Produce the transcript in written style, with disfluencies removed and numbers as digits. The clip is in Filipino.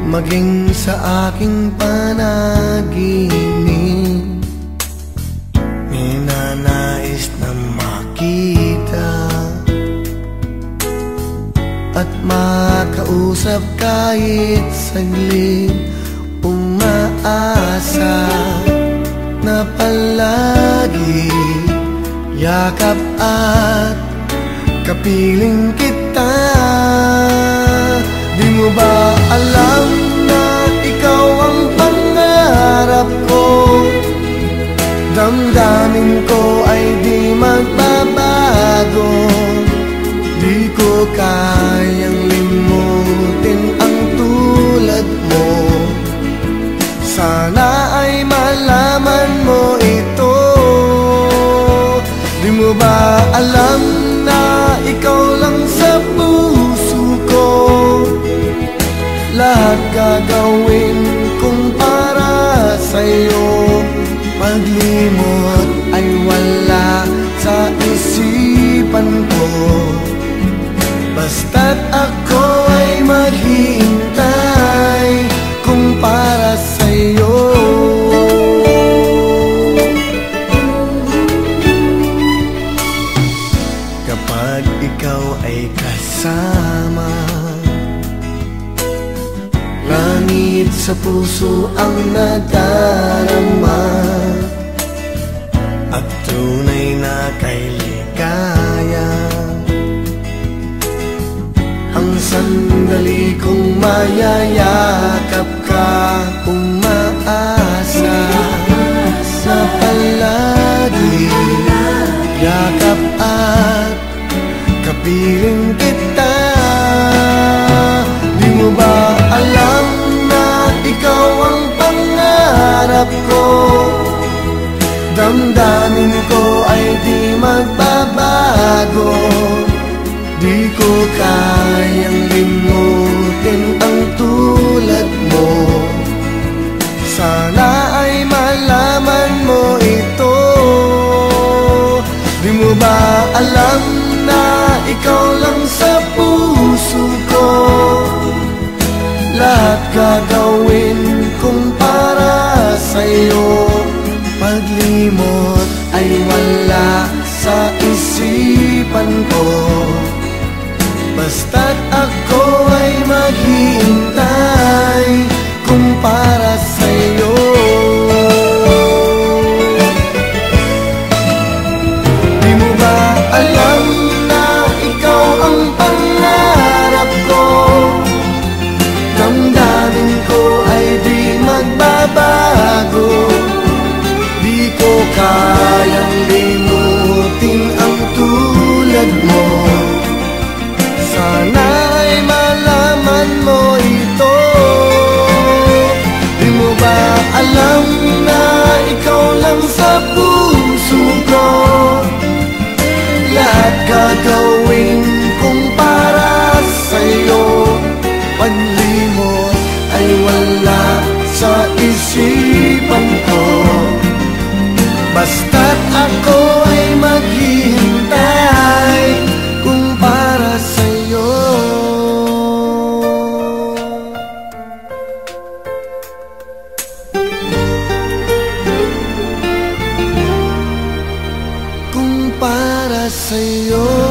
maging sa aking panaginip. Ninanais na makita at makausap kahit saglit. Umaasa na palagi yakap at kapiling kita. Di mo ba alam na ikaw ang pangarap ko? Damdamin ko ay di magbabago. Di ko kayang limutin ang tulad mo. Sana ay malaman mo ito. Di mo ba alam na ikaw lang sa puso ko? Lahat gagawin kong para sa'yo. Paglimot ay wala sa isipan ko. Basta't ako ay maghihintay kung para sa'yo. Kapag ikaw ay kasama, langit sa puso ang nadarama, at tunay na kay ligaya. Ang sandali kong mayayakap ka, umaasa na palagi yakap at kapiling kita. Di mo ba alam na ikaw ang pangarap ko? Damdamin ko ay di magbabago. Di ko kayang limutin ang tulad mo. Sana ay malaman mo ito. Di mo ba alam na ikaw lang sa puso ko? Lahat gagawin kong para sa'yo. Paglimot ay wala sa isipan ko. Basta't ako ay maghihintay kung para sa'yo. Di mo ba alam na ikaw ang pangarap ko? Damdamin ko ay di magbabago. Di ko kayang limutin ang tulad mo. Sana ay malaman mo ito. Di mo ba alam na ikaw lang sa puso ko? Lahat gagawin kong para sa'yo. Paglimot ay wala sa isipan ko. Basta't ako ay maghihintay kung para sa'yo. Kung para sa'yo.